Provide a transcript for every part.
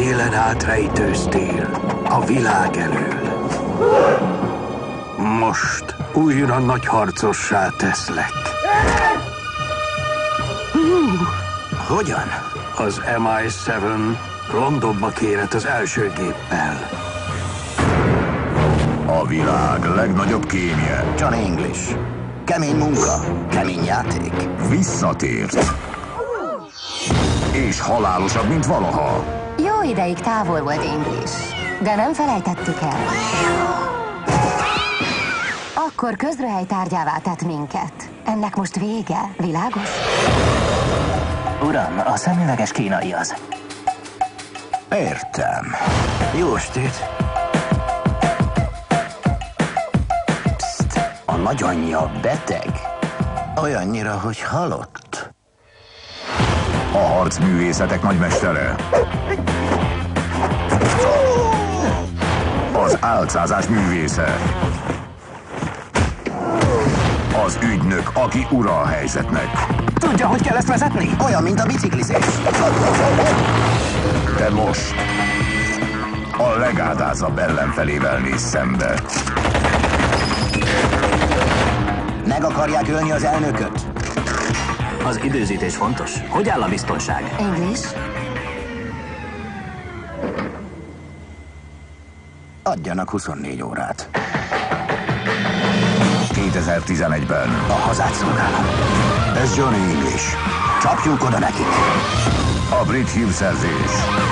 télen át rejtőztél a világ elől. Most újra nagy harcossá teszlek. Hogyan? Az MI7 Londonba kérett az első géppel. A világ legnagyobb kémje John English. Kemény munka, kemény játék. visszatért. És halálosabb, mint valaha. Jó ideig távol volt English, de nem felejtettük el. Akkor közröhely tárgyává tett minket. Ennek most vége, világos? Uram, a szemüveges kínai az. Értem. Jó estét. Psst, a nagyanyja beteg. Olyannyira, hogy halott. A harcművészetek nagymestere. Az álcázás művésze. Az ügynök, aki ura a helyzetnek. Tudja, hogy kell ezt vezetni? Olyan, mint a biciklizés. De most a legádázabb ellenfelével néz szembe. Meg akarják ölni az elnököt? Az időzítés fontos. Hogy áll a biztonság? English? Adjanak 24 órát. 2011-ben A hazát szolgálom. Ez Johnny English. Csapjunk oda nekik. a brit hírszerzés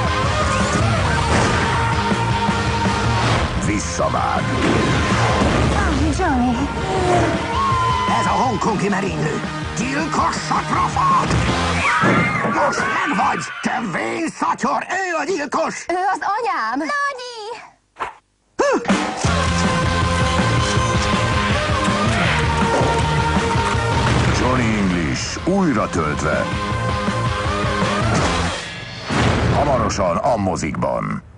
visszavág. Johnny! Ez a hongkongi merénylő. Gyilkos satrafa! Most meg vagy, te vén szatyor! Ő a gyilkos! Ő az anyám! Nagyi! Johnny English újra töltve. Hamarosan a mozikban.